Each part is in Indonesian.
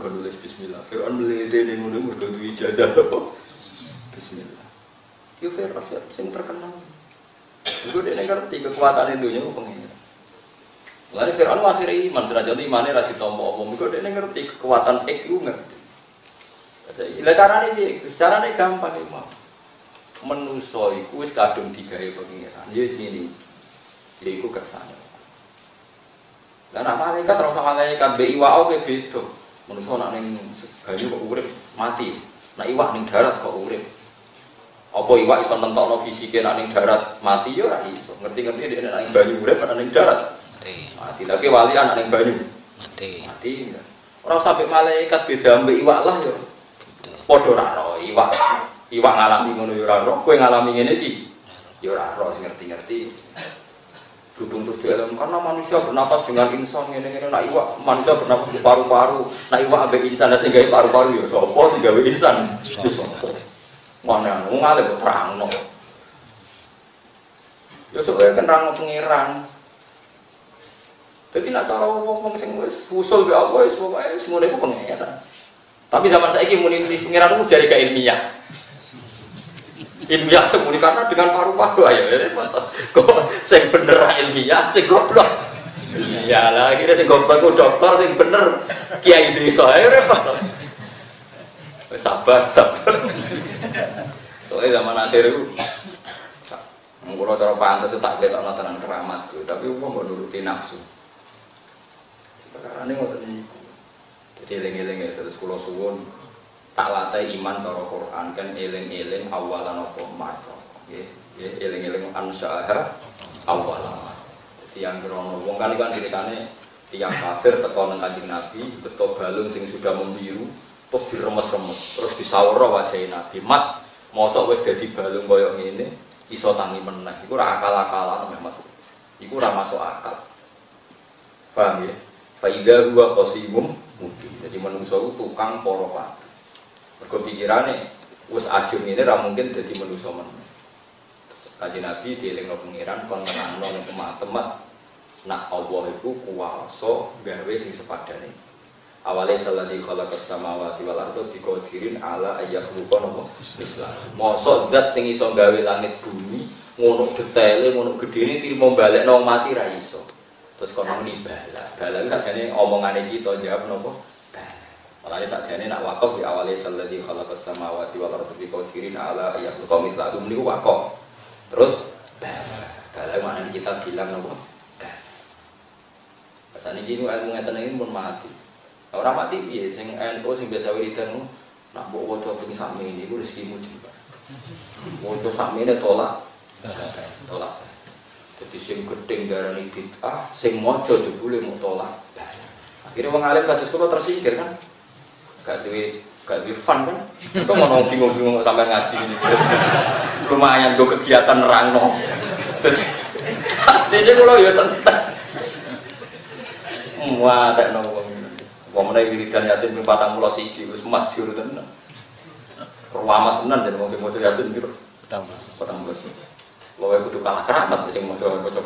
mergo nulis bismillah. Fir'aun mlete ning ngono mergo duwe ijazah. Bismillah. Yo Fir'aun sing terkenal. Iku dene ngerti kekuatan dunya kok pengen. Lalu Fir'aun akhirnya iman, derajat imannya ra ditampa apa. Mergo dene ngerti kekuatan iku ngerti. Lah carane gampang iki mau. Manusa iku wis kadung digawe pengiran. Ya wis ngene. Iku kersane. Lah nek malaikat ora sama malaikat be iwak oke beda. Manusa nek ning banyu kok urip mati. Nek iwak ning darat kok urip. Apa iwak iso nentokno fisike nek ning darat mati ya ora iso. Ngerti-ngerti nek ning banyu urip nek ning darat mati. Mati. Lagi wali anak ning banyu mati. Mati. Ora sampe malaikat beda ambek iwak lah ya. Padha ora ro iwak. Iwak ngalami ngono ya ora ro. Kowe ngalami ngene iki ya ora ro sing ngerti-ngerti. Dudung terus dalam karena manusia bernafas dengan insan ngene-ngene nak iwak manusia bernafas di paru-paru. Nak iwak ambek insan sing gawe paru-paru ya sapa sing gawe insan? Sapa? Mana ngale kok terangno. Ya supaya kenrang pengiran. Jadi nak cara wong sing wis usul be apa wis pokoke wis ngene iku pengiran. Tapi zaman saiki muni pengiran ku jare gak ilmiah. Ilmiah semuni karena dengan paru-paru ayo kok sing bener ilmiah sing goblok. Iyalah kira sing goblok ku dokter sing bener kiai desa ae repot. Sabar. Soalnya zaman akhir itu mengkulo cara pantes tak ketokno tenan keramat tapi wong kok nuruti nafsu. Perkarane ngoten niku. Jadi eling-eling terus kula suwun tak latih iman cara Quran kan eling-eling awalan apa maca nggih eling-eling ansyaha awalan dadi yang krono wong kali kan ceritane tiyang kafir teko nang Kanjeng Nabi beto balung sing sudah membiru terus diremes-remes terus disawara wajah Nabi mat mosok wis dadi balung koyo ngene iso tangi meneh iku ora akal-akalan Mas iku ora masuk akal paham ya fa idza huwa qasimum mubin jadi manungsa ku tukang para mergo pikirane wis ajeng ngene ra mungkin dadi manusa men. Kanjeng Nabi dielingno pengiran kon nerangno ning temat-temat nak Allah iku kuwasa gawe sing sepadane. Awale salladzi khalaqas samawati wal arda biqadirin ala ayyakhlqa Islam. Mosok zat sing iso gawe langit bumi ngono detaile ngono gedene trimo balekno mati ra iso. Terus kono nibala. Bala sakjane omongane kita jawab napa? Malahnya sakjane nak wakaf di awalnya salladzi khalaqas samawati wal arda biqadirin ala ayyakhlqa mithlahum niku wakaf. Terus bala maknane kita bilang napa? Pasane iki ilmu ngeten iki pun mati. Ora mati piye sing NU sing biasa wiridan nak mbok waca ping sakmene iku rezekimu jembar. Waca sakmene tolak. Jadi sing gedeng darani bid'ah, sing maca jebule mau tolak. Akhirnya wong alim kados kula tersingkir kan. Gak duwe fun kan. Kok mau bingung-bingung sampai ngaji ini. Lumayan go kegiatan nerangno. Asline kula ya sentek. Wah, tak nang wong menawa wiridan Yasin ping 41 wis masyhur tenan. Ruwamat tenan yen wong sing maca Yasin piro? 14. Loe kudu kalah keramat sing maca 14.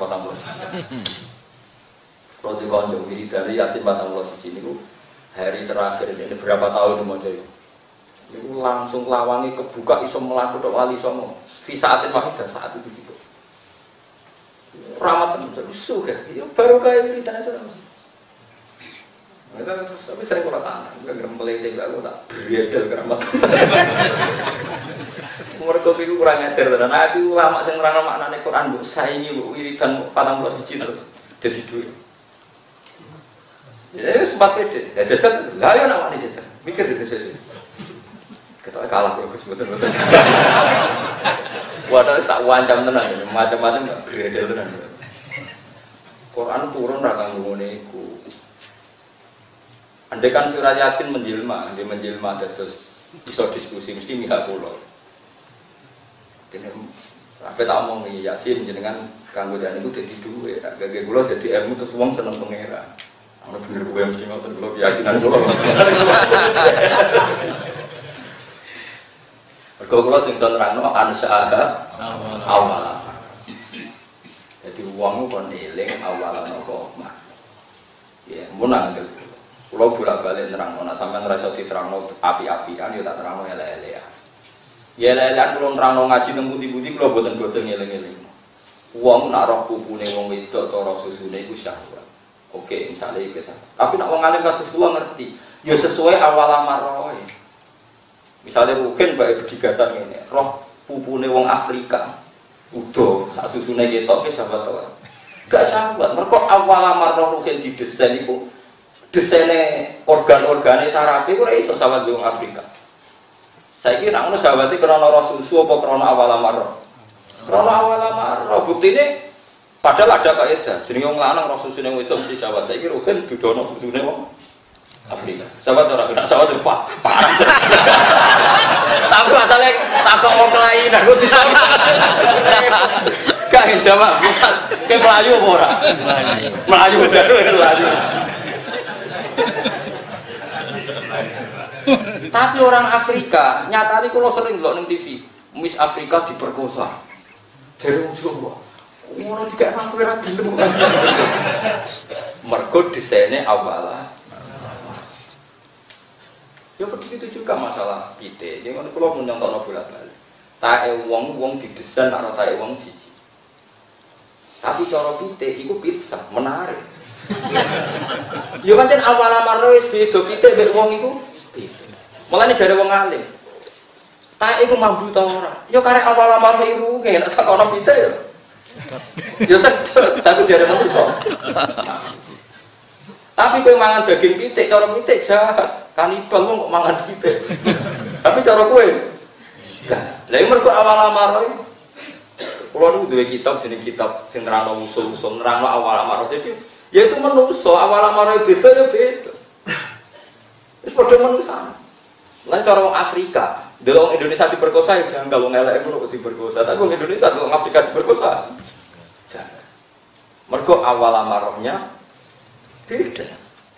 Kalau di konjung wiridan Yasin 41 niku hari terakhir ini berapa tahun maca itu. Niku langsung lawangi kebuka iso mlaku tok wali songo. Fi saatin wahidah saat itu gitu. Rahmat tenan sugih. Ya baru kaya wiridan Yasin. Tapi sering kurang tangan, enggak melete aku tak beredel keramat. Mereka itu kurang ajar dan aku lama sing nerangno maknane Quran mbok saingi mbok wiridan 41 terus jadi duit. Ya sempat pede, ya jajan, lah ya namanya jajan, mikir jajan. Kita kalah kok betul-betul. Wadah tak wancam tenan, macam-macam enggak beredel tenan. Quran turun ra kanggo ngene iku. Andai kan surah Yasin menjelma, dia menjelma terus iso diskusi mesti mihak kula. Dene apa tak omong Yasin jenengan kanggo jan iku dadi duwe, gage kula dadi ilmu terus wong seneng pangeran. Ana bener kowe mesti ngoten kula keyakinan kula. Mergo kula sing iso nerangno ansyaha awal. Jadi wong kon eling awalan apa mak. Ya, mun nang Kulo bolak-balik nerangno, nek sampean ora iso diterangno api-apian ya tak terangno elek-elekan. Ya elek-elekan kulo nerangno ngaji nang pundi-pundi kulo boten bosen ngeling-eling. Wong nak roh pupune wong wedok utawa roh susune iku syahwat. Oke, misalnya iki tapi nak wong alim kados kulo ngerti, ya sesuai awal amaroe. Misalnya mungkin bae bedigasan ngene, roh pupune wong Afrika. Udo sak susune ketok ki syahwat ora. Gak syahwat, mergo awal amaroe mungkin didesain iku desainnya organ-organnya sarape itu iso sahabat di Afrika. Saya kira ngono sahabat iki krana roh susu apa krana awal amar. Krana awal amar. Buktine padahal ada kaidah. Jenenge wong lanang roh susune wedok mesti sahabat. Saya kira kan dudono susune wong Afrika. Sahabat ora kena sahabat Pak. Tapi masalahnya takok wong kelainan kok disahabat. Gak jawab bisa ke Melayu apa ora? Melayu Melayu. Tapi orang Afrika, nyatane kula sering ndelok ning TV, Miss Afrika diperkosa. Dari wong Jawa. Ngono dikek aku ora gelem. Mergo desainnya awala. Ya begitu juga masalah pite. Jadi ngono kula mun nyontokno bolak-balik. Tae wong didesain nek tae wong siji. Tapi cara pite iku pizza, menarik. Ya pancen awal amar wis beda pite mek wong iku. Mulane jare wong alim. Tak iku mambu ta ora? Ya karek awal-awal iru kene nek tak ana pite ya. Ya sedep, tapi jare manusa. Tapi kowe mangan daging pitik, cara pitik jahat. Kanibal wong kok mangan pitik. Tapi cara kowe lha iki mergo awal-awal iki. Kulo niku duwe kitab jeneng kitab sing nerangno usul-usul nerangno awal-awal. Jadi ya itu manusa, awal-awal beda ya beda. Wis padha manusa. Lan cara wong Afrika, delok Indonesia diperkosa ya janggal wong elek ngono kok diperkosa. Tapi wong Indonesia delok Afrika diperkosa. Jangan. Mergo awal amarohnya beda.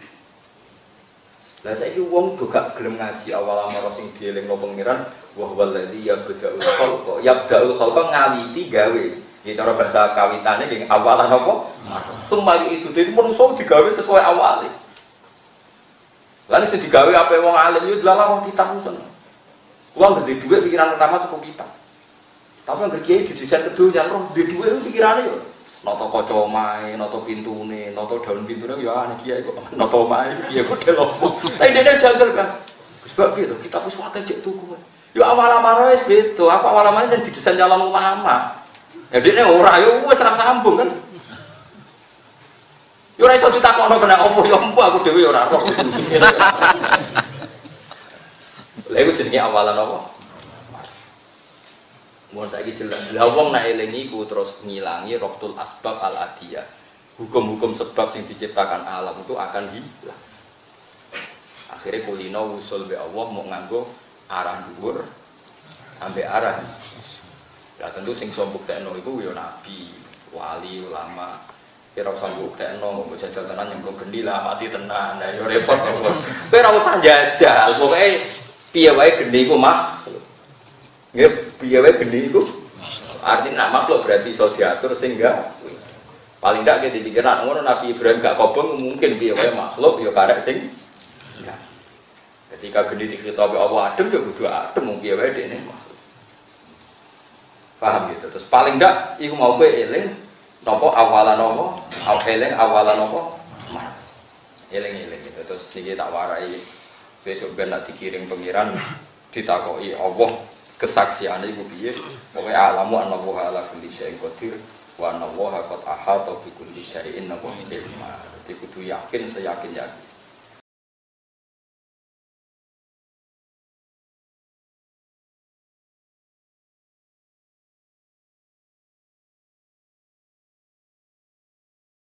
Lah saiki wong do gak gelem ngaji awal amaroh sing dielingno pengiran wa wallazi yabda'ul khalqa. Yabda'ul khalqa ngawiti gawe. Ya cara bahasa kawitane ning awalan apa? Sumali itu dadi manusa digawe sesuai awale. Lalu itu digawe apa wong alim itu adalah wong kitab itu. Uang gede duit pikiran pertama itu kitab. Tapi yang gede didesain kedua yang roh gede duit itu pikirannya ya. Noto kaca omahe, noto pintune, noto daun pintune ya ane kiai kok. Noto omahe kiai kok delopo. Tapi dia janggal kan. Sebab itu kitab wis akeh cek tuku. Ya awal-awal wis beda. Apa awal-awal yang didesain calon ulama. Ya dene ora ya wis ora sambung kan. Yo ora iso ditakokno kena opo yo empu aku dhewe yo ora roh. Lha iku jenenge awalan apa? Mun saiki jelas. Lah wong nek eling iku terus ngilangi raqtul asbab al-adiyah. Hukum-hukum sebab yang diciptakan alam itu akan hilang. Akhirnya kulino usul be Allah mau nganggo arah dhuwur sampai arah. Lah tentu sing sombuk tekno iku yo nabi, wali, ulama. Kira usah buktekno, mau jajal tenan yang belum gendi lah, mati tenan, nah yo repot kok. Kira usah jajal, pokoknya piye wae gendi iku makhluk. Nggih, piye wae gendi iku artinya nak makhluk berarti iso diatur sehingga paling ndak ke dipikiran ngono Nabi Ibrahim gak kobong mungkin piye wae makhluk yo karek sing enggak. Ketika gendi dikitopi Allah adem yo kudu adem mung piye wae dekne makhluk. Paham gitu. Terus paling ndak iku mau kowe eling nopo awalan nopo, eling awalan nopo, eling gitu. Terus niki tak warai besok ben nak dikirim pengiran ditakoki Allah kesaksiane iku piye? Pokoke alamu annahu ala kulli syai'in qadir wa annahu qad ahata bi kulli syai'in ilma. Dadi kudu yakin seyakin-yakin.